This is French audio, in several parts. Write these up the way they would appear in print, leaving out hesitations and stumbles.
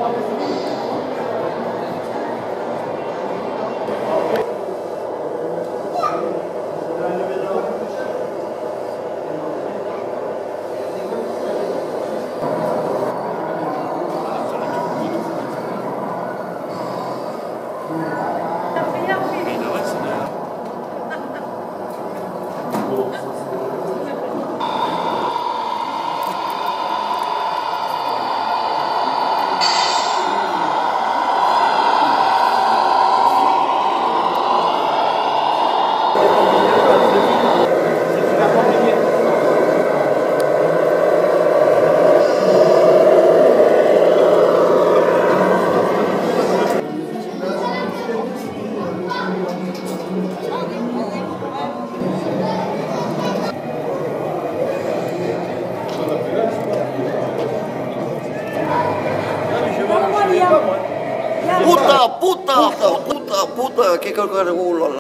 Puta, che culo.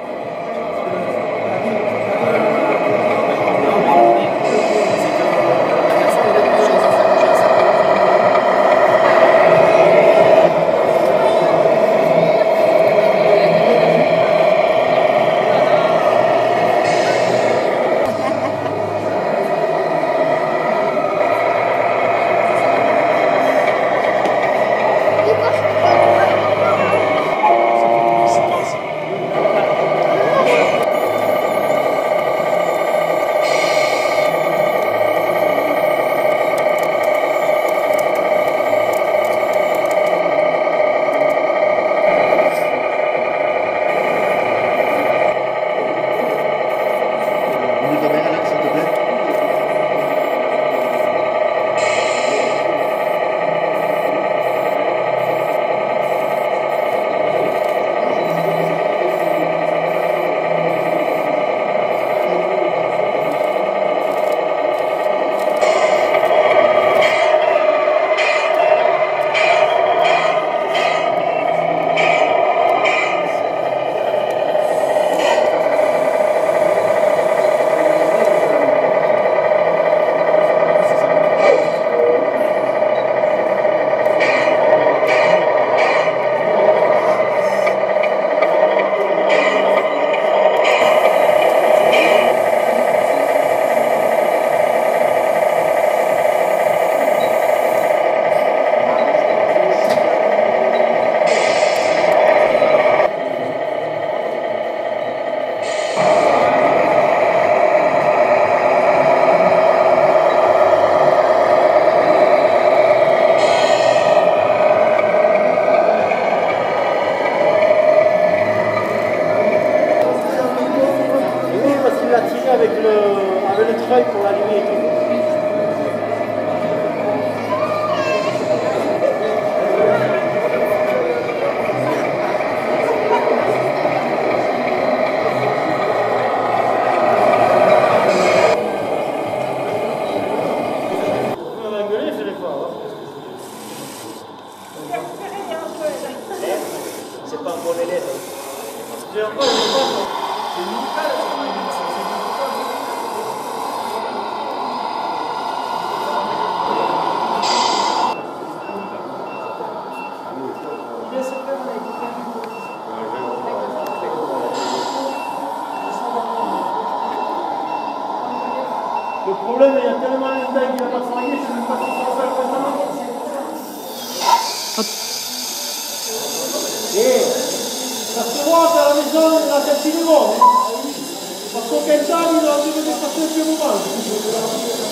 Avec le treuil pour l'allumer et tout. On a gueulé, je l'ai pas. C'est pas un bon élève. J'ai encore, c'est musical. Le problème, il y a tellement de taille qui n'a pas travaillé, je ne sais pas si ça va faire maintenant. Et ça se voit à la maison, la tête du monde. Parce qu'aucun temps, il a dû venir passer un peu moment.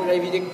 l'hai vidi.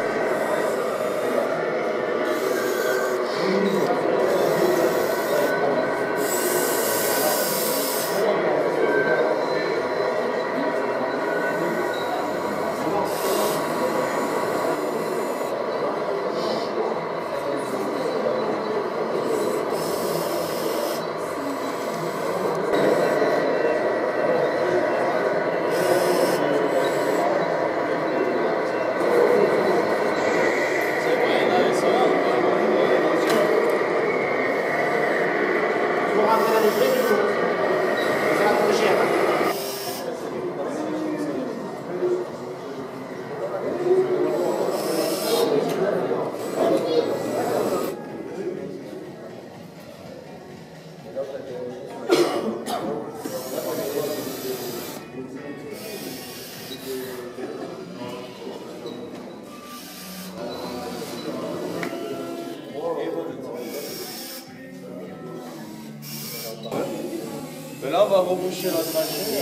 Mais là, on va reboucher la machine.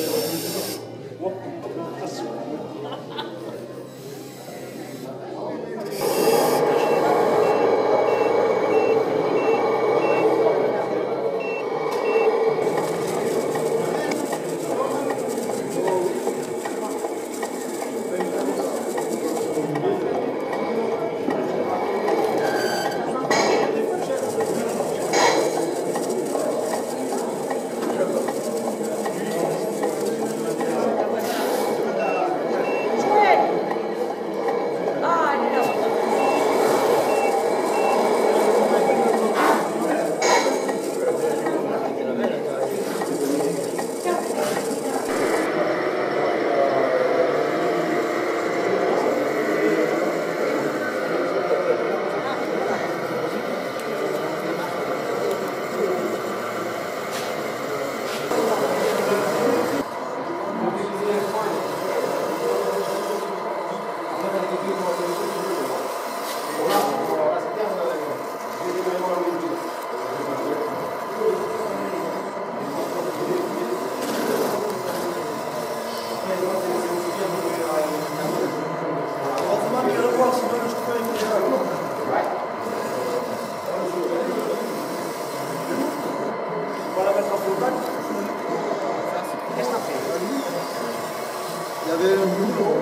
Il y avait un boulot.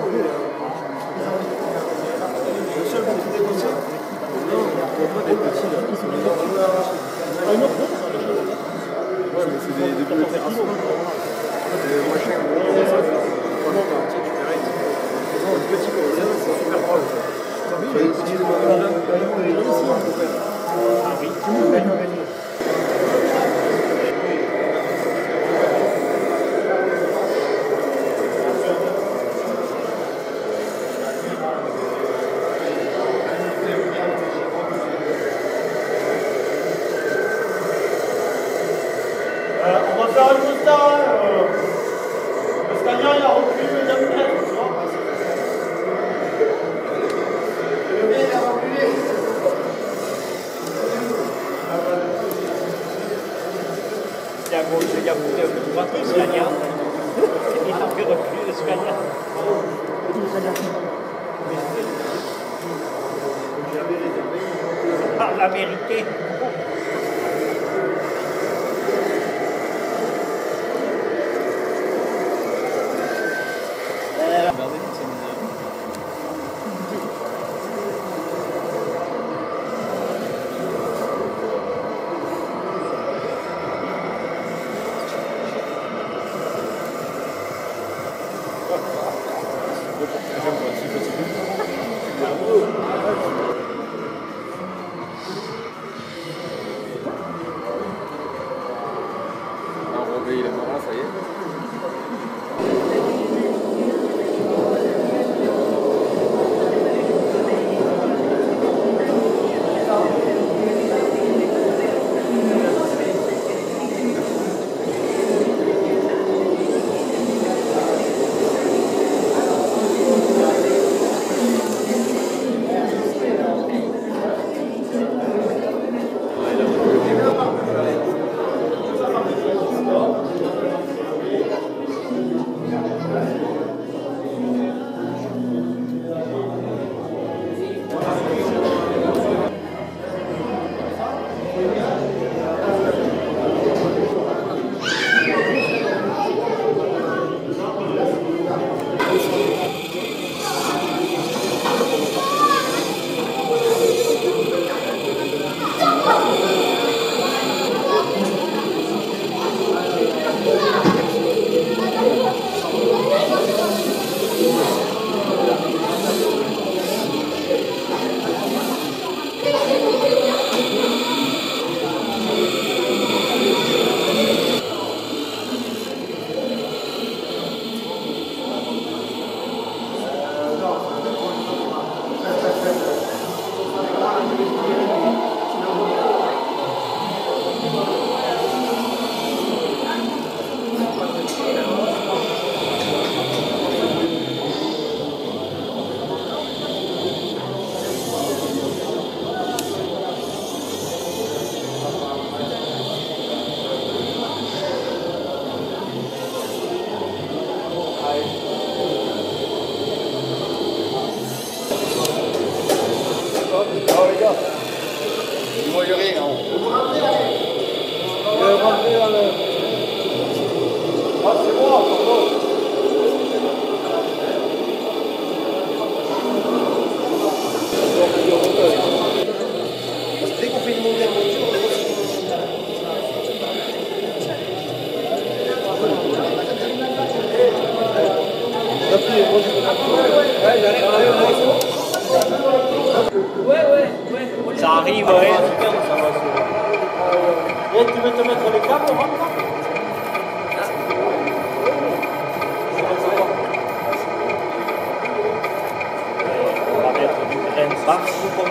Le seul qui était négocié. Non, il n'y a pas des petits là. Ah, une autre. Ouais, mais c'est des boulots opérations. Des machins. Tu verrais. Les petits comme ça, c'est super drôle. Les petits ah oui, tout le monde. On va faire un constat. Le Scania, il a reculé le deuxième mètre, tu vois. Le mien, il a reculé. Il y a beaucoup de Scania. Il a fait reculer le Scania. La vérité. Il est marrant, ça y est. Ça arrive, ouais. Et tu veux te mettre les câbles, on rentre? On va mettre du grain de sable.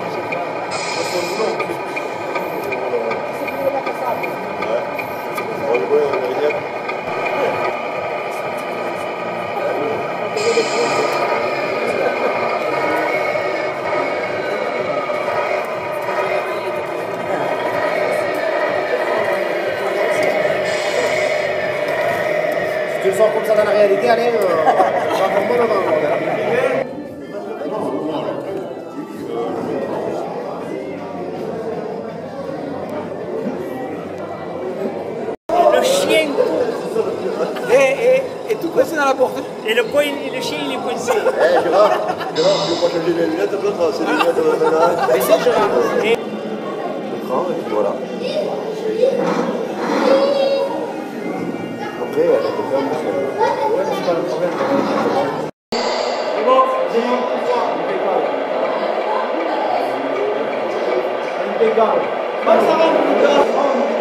Tu le sens comme ça dans la réalité, allez, on va vraiment dans le bordel. Le chien Et tout coincé dans la porte. et le chien il est coincé. Gérard, tu veux pas changer les lunettes, peut-être c'est les lunettes maintenant. Mais c'est Gérard. Et L'écran, et puis voilà. Après, elle a des fermes. Ouais, c'est pas le problème. C'est bon, tout ça, impeccable. Impeccable. Max, ça va,